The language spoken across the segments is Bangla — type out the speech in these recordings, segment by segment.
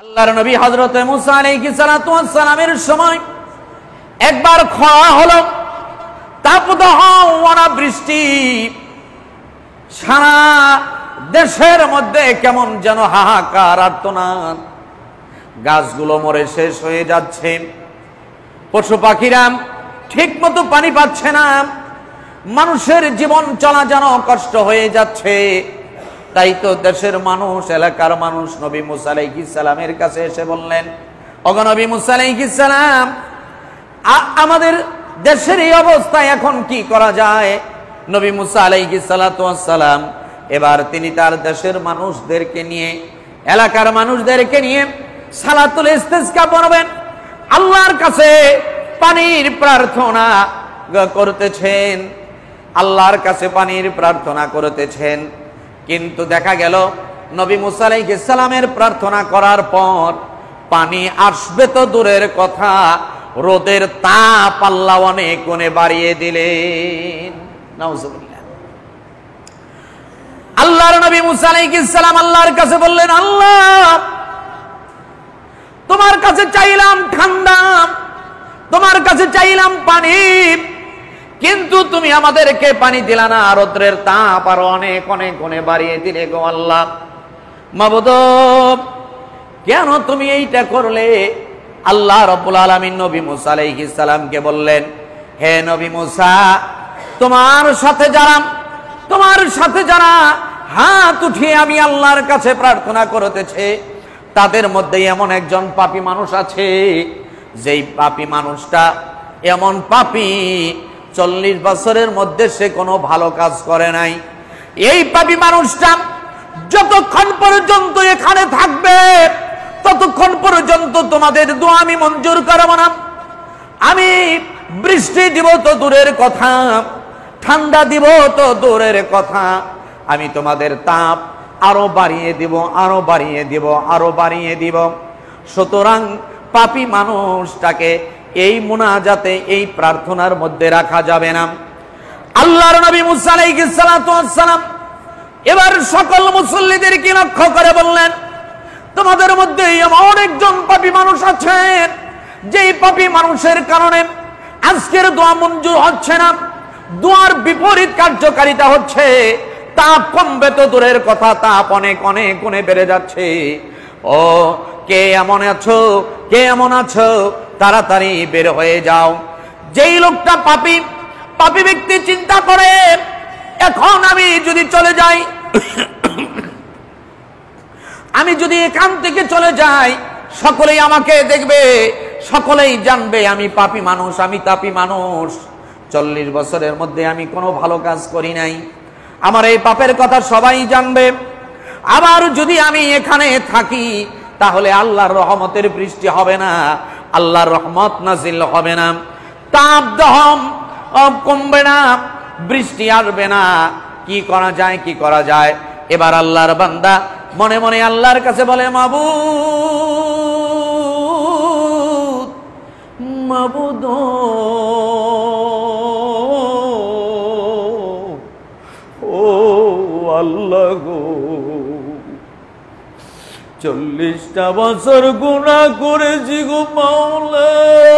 আল্লাহর নবী হযরত মুসা আলাইহিস সালাতু ওয়াস সালামের সময় একবার খরা হলো, তাপদাহ অনাবৃষ্টি, সারা দেশের মধ্যে কেমন যেন হাহাকার আর্তনাদ, গাছগুলো মরে শেষ হয়ে যাচ্ছে, পশু পাখিরা ঠিক মতো পানি পাচ্ছে না, মানুষের জীবন চলা যেন কষ্ট হয়ে যাচ্ছে। তাই তো দেশের মানুষ, এলাকার মানুষ নবী মুসা আলাইহিস সালামের কাছে এসে বললেন, ওগো নবী মুসা আলাইহিস সালাম, আমাদের দেশের এই অবস্থায় এখন কি করা যায়? নবী মুসা আলাইহিস সালাতু ওয়াস সালাম এবার তিনি তার দেশের মানুষদেরকে নিয়ে, এলাকার মানুষদেরকে নিয়ে সালাতুল ইস্তিসকা পড়বেন, আল্লাহর কাছে পানির প্রার্থনা করতেছেন, আল্লাহর কাছে পানির প্রার্থনা করতেছেন। কিন্তু দেখা গেল নবী মুসা আলাইহিস সালামের প্রার্থনা করার পর পানি আসবে তো দূরের কথা, রোদের তাপ আল্লাহ অনেক গুণে বাড়িয়ে দিলেন। নাউজুবিল্লাহ। আল্লাহর নবী মুসা আলাইহিস সালাম আল্লাহর কাছে বললেন, আল্লাহ, তোমার কাছে চাইলাম ঠান্ডা, তোমার কাছে চাইলাম পানি, কিন্তু তুমি আমাদেরকে পানি দিলা না, রৌদ্রের তাপ আরো অনেক অনেক গুণে বাড়িয়ে দিলে গো আল্লাহ। মাবুদ, কেন তুমি এইটা করলে? আল্লাহ রাব্বুল আলামিন নবী মুসা আলাইহিস সালামকে বললেন, হে নবী মুসা, তোমার সাথে যারা হাত উঠিয়ে আমি আল্লাহর কাছে প্রার্থনা করতেছে, তাদের মধ্যে এমন একজন পাপী মানুষ আছে, যেই পাপী মানুষটা এমন পাপী 40 বছরের মধ্যে সে কোনো ভালো কাজ করে নাই। এই পাপী মানুষটা যতক্ষণ পর্যন্ত এখানে থাকবে ততক্ষণ পর্যন্ত তোমাদের দোয়া আমি মঞ্জুর করব না। আমি বৃষ্টি দিব তো দূরের কথা, ঠান্ডা দিব তো দূরের কথা, আমি তোমাদের তাপ আরো বাড়িয়ে দিব, আরো বাড়িয়ে দিব, আরো বাড়িয়ে দিব। সুতরাং পাপী মানুষটাকে এই মুনাজাতে, এই প্রার্থনার মধ্যে রাখা যাবে না। আল্লাহর নবী মুসা আলাইহিস সালাতু ওয়াস সালাম এবার সকল মুসল্লিদেরকে লক্ষ্য করে বললেন, তোমাদের মধ্যে এমন একজন পাপী মানুষ আছেন, যেই পাপী মানুষের কারণে আজকের দোয়া মঞ্জুর হচ্ছে না, দোয়ার বিপরীত কার্যকারিতা হচ্ছে, তাপ কমবে তো দূরের কথা, তাপ অনেক অনেক গুণে বেড়ে যাচ্ছে। ও কে এমন আছো, কে এমন আছো, তাড়াতাড়ি বের হয়ে যাও। যেই লোকটা পাপী ব্যক্তি চিন্তা করে, এখন আমি যদি চলে যাই, আমি যদি এখান থেকে চলে যাই, সকলেই আমাকে দেখবে, সকলেই জানবে আমি পাপী মানুষ, আমি তাপী মানুষ, 40 বছরের মধ্যে আমি কোনো ভালো কাজ করি নাই, আমার এই পাপের কথা সবাই জানবে। আবার যদি আমি এখানে থাকি, তাহলে আল্লাহর রহমতের বৃষ্টি হবে না, আল্লাহর রহমত নাজিল হবে না, তাপ দহম কমবে না, বৃষ্টি আসবে না। কি করা যায়, কি করা যায়? এবার আল্লাহর বান্দা মনে মনে আল্লাহর কাছে বলে, মাবুদ, মাবুদ, ও আল্লাহ গো, 40টা বছর গুনাহ করেছি গো মাওলা,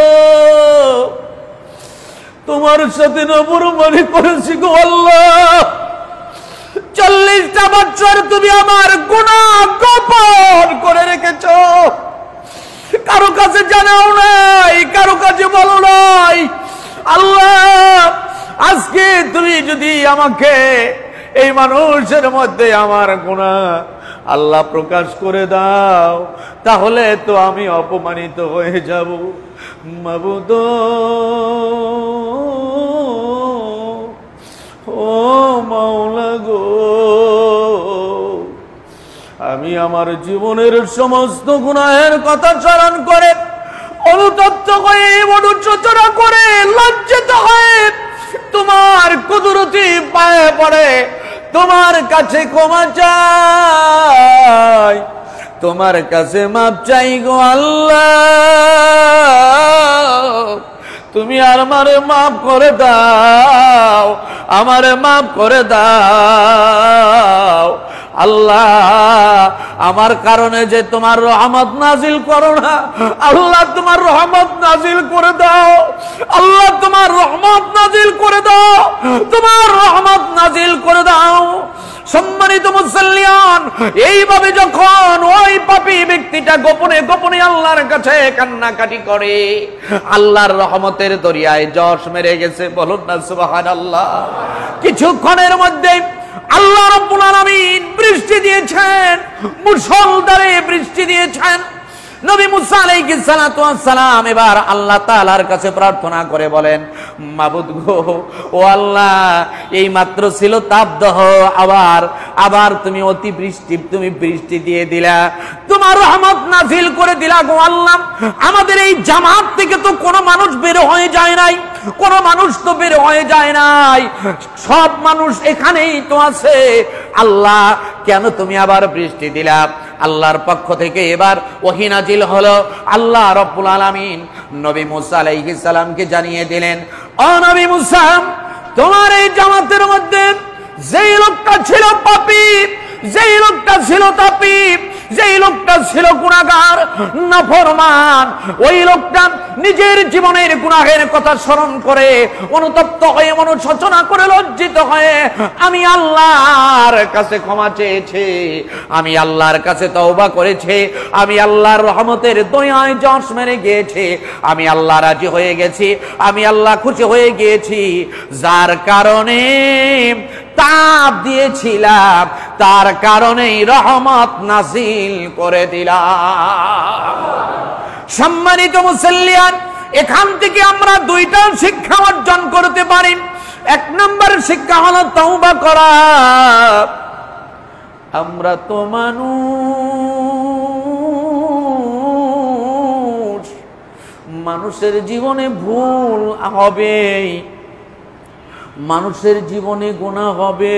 তোমার সাথে নাফরমানি করেছি গো আল্লাহ, 40টা বছর তুমি আমার গুনাহ গোপন করে রেখেছ, কারো কাছে জানাও নাই, কারো কাছে বলো নাই। আল্লাহ, আজকে তুমি যদি আমাকে এই মানুষের মধ্যে আমার গুনাহ আল্লাহ প্রকাশ করে দাও, তাহলে তো আমি অপমানিত হয়ে যাব। মাবুদ, ও মাওলা গো, আমি আমার জীবনের সমস্ত গুনাহের কথা স্মরণ করে, অনুতপ্ত হয়ে, অনুশোচনা করে, লজ্জিত হয়ে তোমার কুদরতি পায়ে পড়ে তোমার কাছে ক্ষমা চাই, তোমার কাছে মাপ চাই গো আল্লাহ। তুমি আমারে মাফ করে দাও, আমারে মাফ করে দাও। আল্লাহ আমার কারণে যে তোমার রহমত নাজিল করো না, আল্লাহ তোমার রহমত নাজিল করে দাও, আল্লাহ তোমার রহমত নাজিল করে দাও, তোমার রহমত নাজিল করে দাও। সম্মানিত মুসল্লিয়ান, এইভাবে যখন ওই পাপী ব্যক্তিটা গোপনে গোপনে আল্লাহর কাছে কান্নাকাটি করে, আল্লাহর রহমতের দরিয়ায় জশ মেরে গেছে। বলুন না সুবহানাল্লাহ। কিছুক্ষণের মধ্যে আল্লাহ রাব্বুল আলামিন বৃষ্টি দিয়েছেন, মুষলধারে বৃষ্টি দিয়েছেন। নবী মুসা আলাইহিস সালাতু ওয়াস সালাম এবার আল্লাহ তাআলার কাছে প্রার্থনা করে বলেন, মাবুদ গো, ও আল্লাহ, এই মাত্র ছিল তাপদাহ, আবার তুমি অতি বৃষ্টি, তুমি বৃষ্টি দিয়ে দিলা, তোমার রহমত নাজিল করে দিলা গো আল্লাহ। আমাদের এই জামাত থেকে তো কোনো মানুষ বের হয়ে যায় নাই, কোনো মানুষ তো বের হয়ে যায় নাই, সব মানুষ এখানেই তো আছে। আল্লাহ কেন তুমি আবার বৃষ্টি দিলা? আল্লাহর পক্ষ থেকে এবার ওহী নাজিল হলো। আল্লাহ রাব্বুল আলামিন নবী মুসা আলাইহিস সালামকে জানিয়ে দিলেন, ও নবী মুসা, তোমার এই জামাতের মধ্যে যেই লোকটা ছিল পাপী, যেই লোকটা ছিল তাপী, যেই লোকটা ছিল গুনাহগার, নাফরমান, ওই লোকটা নিজের জীবনের গুনাহের কথা স্মরণ করে অনুতপ্ত হয়ে, অনুশোচনা করে, লজ্জিত হয়ে আমি আল্লাহর কাছে ক্ষমা চেয়েছে, আমি আল্লাহর কাছে তওবা করেছে, আমি আল্লাহর রহমতের দয়ায় জশ মেরে গিয়েছে, আমি আল্লাহ রাজি হয়ে গেছি, আমি আল্লাহ খুশি হয়ে গিয়েছি, যার কারণে তাপ দিয়েছিলাম তার কারণেই রহমত নাজিল করে দিলাম। সম্মানিত মুসল্লিয়ান, এখান থেকে আমরা দুইটা শিক্ষা অর্জন করতে পারি। এক নম্বর শিক্ষা হলো তওবা করা। আমরা তো মানুষের জীবনে ভুল হবেই, মানুষের জীবনে গুনাহ হবে।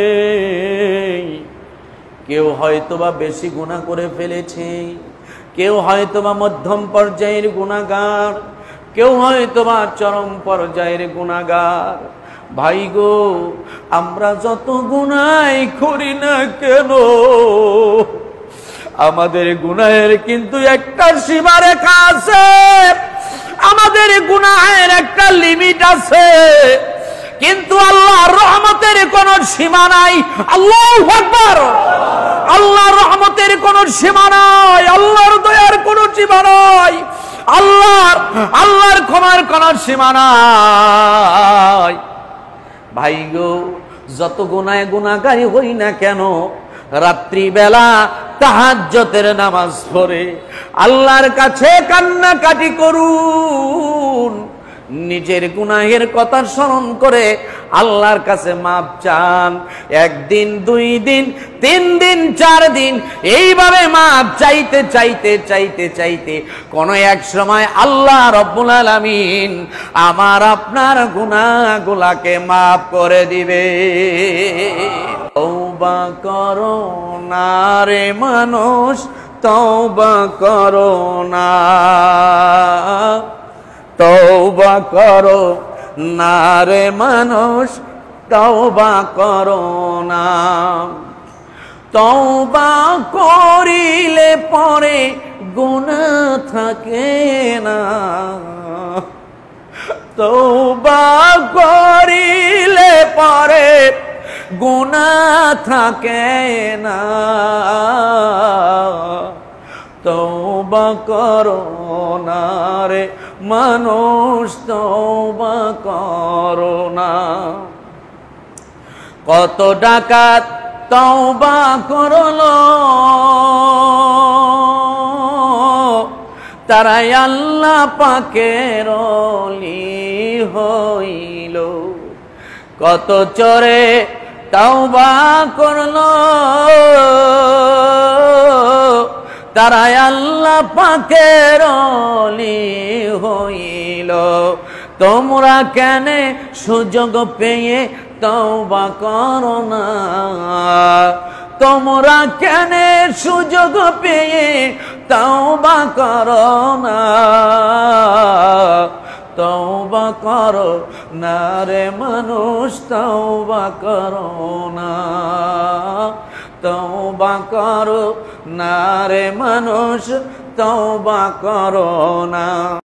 কেউ হয়তোবা বেশি গুনাহ করে ফেলেছে, কেউ হয়তোবা মধ্যম পর্যায়ের গুনাহগার, কেউ হয়তোবা চরম পর্যায়ের গুনাহগার। ভাই গো, আমরা যত গুনাহই করি না কেন, আমাদের গুনাহের কিন্তু একটা সীমারেখা আছে, আমাদের গুনাহের একটা লিমিট আছে, কিন্তু আল্লাহর রহমতের কোন সীমা নাই। আল্লাহু আকবার। আল্লাহর রহমতের কোন সীমা নাই, আল্লাহর দয়ার কোন সীমা নাই, আল্লাহর ক্ষমার কোন সীমা নাই। ভাই গো, যত গুনাহে গুনাহগারি হই না কেন, রাত্রি বেলা তাহাজ্জুদের নামাজ পড়ে আল্লাহর কাছে কান্নাকাটি করুন, নিজের গুনাহের কথা স্মরণ করে আল্লাহর কাছে মাপ চান। একদিন, 2 দিন, 3 দিন, 4 দিন, এইভাবে মাপ চাইতে চাইতে চাইতে চাইতে কোন এক সময় আল্লাহ রাব্বুল আলামিন আমার আপনার গুনাহগুলোকে মাফ করে দিবে। তওবা করো না রে মানুষ, তওবা করো না, তওবা করো না রে মানুষ, তওবা করো না। তওবা করিলে পরে গুনাহ থাকে না, তওবা করিলে পরে গুনাহ থাকে না। তওবা করো না রে মানুষ, তওবা করো না। কত ডাকাত তওবা করলো, তারাই আল্লাহ পাকের ওলি হইল। কত চোরে তওবা করলো, তারাই আল্লাহ পাকের ওলি হইল। তোমরা কেন সুযোগ পেয়ে তওবা করো না, তোমরা কেন সুযোগ পেয়ে তওবা করো না। তওবা করো না রে মানুষ, তওবা করো না, তওবা করো না রে মানুষ, তওবা করো না।